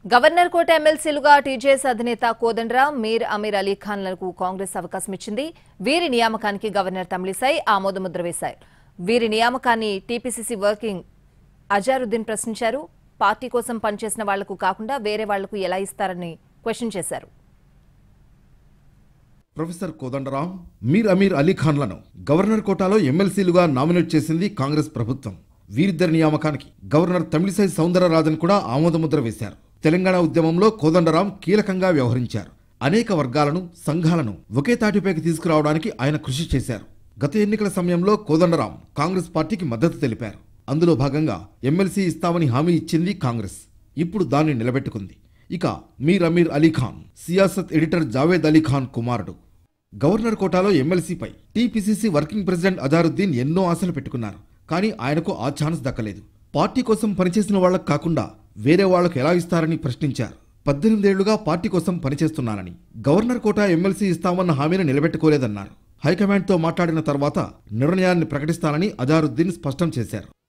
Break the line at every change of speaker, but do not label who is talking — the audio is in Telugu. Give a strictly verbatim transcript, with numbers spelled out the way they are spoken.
గవర్నర్ కోట ఎమ్మెల్సీలుగా టీజేఎస్ అధినేత కోదండరాం, మీర్ అమీర్ అలీ ఖాన్లకు కాంగ్రెస్ అవకాశం ఇచ్చింది. వీరి నియామకానికి గవర్నర్ తమిళిసై ఆమోదముద్ర వేశారు. వీరి నియామకాన్ని టీపీసీసీ వర్కింగ్ అజారుద్దీన్ ప్రశ్నించారు. పార్టీ కోసం పనిచేసిన వాళ్లకు కాకుండా వేరే వాళ్లకు ఎలా ఇస్తారని క్వశ్చన్ చేశారు.
ప్రొఫెసర్ కోదండరాం, మీర్ అమీర్ అలీ ఖాన్లను గవర్నర్ కోటాలో ఎమ్మెల్సీలుగా నామినేట్ చేసింది కాంగ్రెస్ ప్రభుత్వం. వీరిద్దరి నియామకానికి గవర్నర్ తమిళిసై సౌందరరాజన్ కూడా ఆమోదముద్ర వేశారు. తెలంగాణ ఉద్యమంలో కోదండరాం కీలకంగా వ్యవహరించారు. అనేక వర్గాలను, సంఘాలను ఒకే తాటిపైకి తీసుకురావడానికి ఆయన కృషి చేశారు. గత ఎన్నికల సమయంలో కోదండరాం కాంగ్రెస్ పార్టీకి మద్దతు తెలిపారు. అందులో భాగంగా ఎమ్మెల్సీ ఇస్తామని హామీ ఇచ్చింది కాంగ్రెస్. ఇప్పుడు దాన్ని నిలబెట్టుకుంది. ఇక మీర్ అమీర్ అలీ ఖాన్ సియాసత్ ఎడిటర్ జావేద్ అలీ ఖాన్ కుమారుడు. గవర్నర్ కోటాలో ఎమ్మెల్సీపై టీపీసీసీ వర్కింగ్ ప్రెసిడెంట్ అజారుద్దీన్ ఎన్నో ఆశలు పెట్టుకున్నారు. కానీ ఆయనకు ఆ ఛాన్స్ దక్కలేదు. పార్టీ కోసం పనిచేసిన వాళ్లకు కాకుండా వేరే వాళ్లకు ఎలా ఇస్తారని ప్రశ్నించారు. పద్దెనిమిదేళ్లుగా పార్టీ కోసం పనిచేస్తున్నానని, గవర్నర్ కోటా ఎమ్మెల్సీ ఇస్తామన్న హామీని నిలబెట్టుకోలేదన్నారు. హైకమాండ్తో మాట్లాడిన తర్వాత నిర్ణయాన్ని ప్రకటిస్తానని అజారుద్దీన్ స్పష్టం చేశారు.